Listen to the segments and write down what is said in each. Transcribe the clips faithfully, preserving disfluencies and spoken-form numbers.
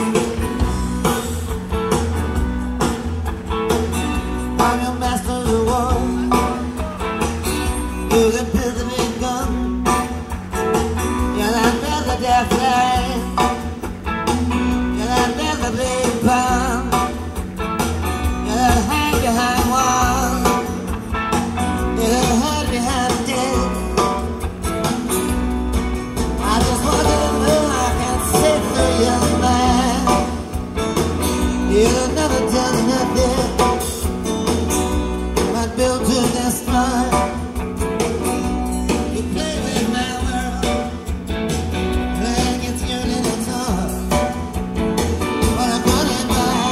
I'm your master of the world. You can build the big gun. You're that never death flame. You're that never big bomb. You're that hang behind wall. You're that hide behind dead. I just want you to know I can see through your mind. You'll never tell nothing. Built to destroy. You play with my world, like it's your little toy. But I'm running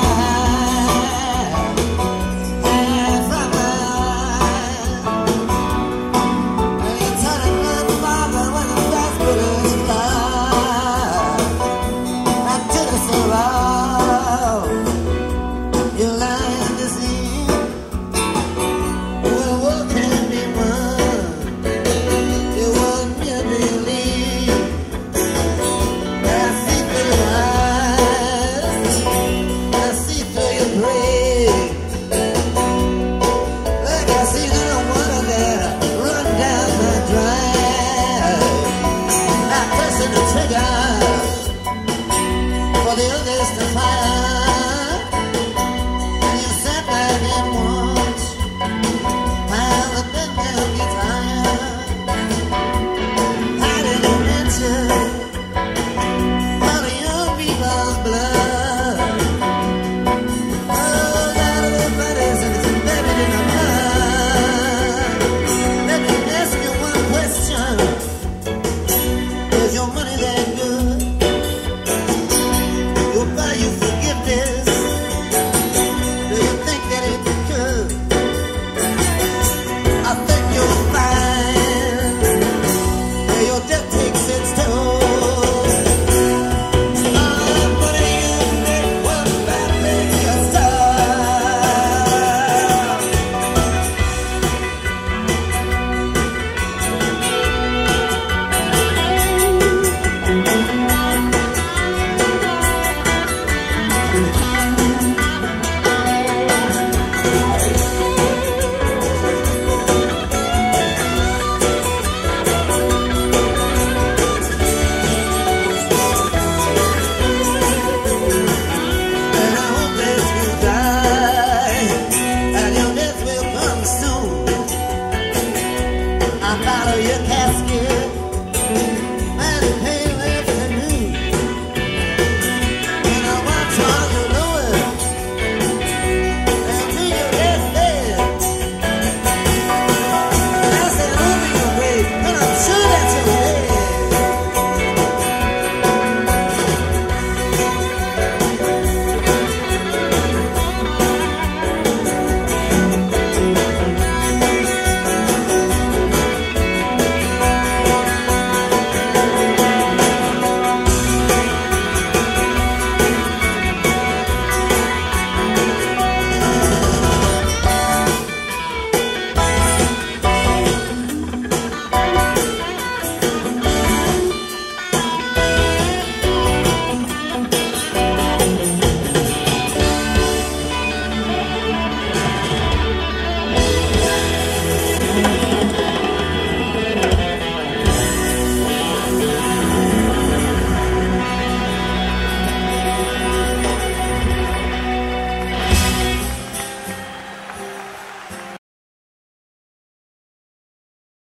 back and from my eyes. And you're turning like a father when the fast bullets fly. Back to the sorrow. You lie and deceive. For the others to fire.